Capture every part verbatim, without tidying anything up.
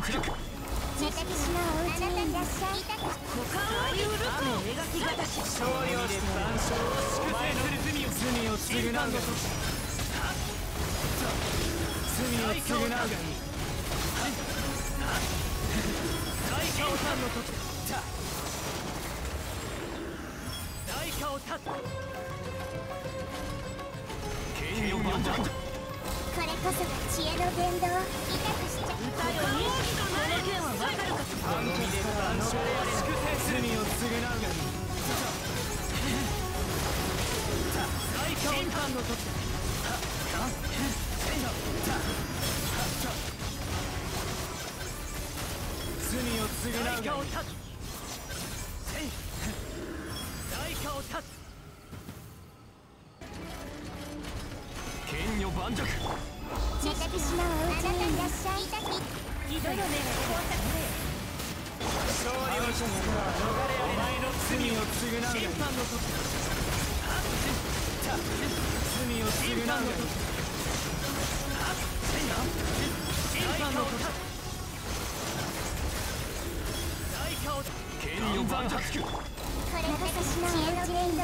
力。 私のお家にいらっしゃい。 股間を揺る雨描きがたし勝利をして万象を祝福する罪を罪を償うがいい。罪を償うがいい。大化を断の時だ。大化を断つ剣よ盤石。 これこそが知恵の伝道。痛くしちゃう。 歌よにこの剣は分かるか。万味で万象を祝福罪を償うがいい。大化を断の時だ。罪を償うがいい。大化を断つ大化を断つ剣よ盤石。 私のお家にいらっしゃい。 ひどいよね。勝利をして逃れお前の罪を償うがいい。審判の時だ。罪を償うがいい。審判の時だ。剣よ盤石。 これこそ私のお家にいらっしゃい。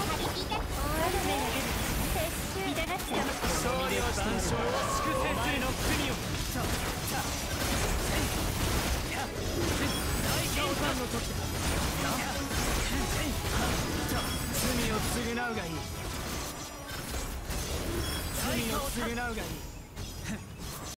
勝利を断将を祝福せずの国を。大化を断の時だ。罪を償うがいい。罪を償うがいい。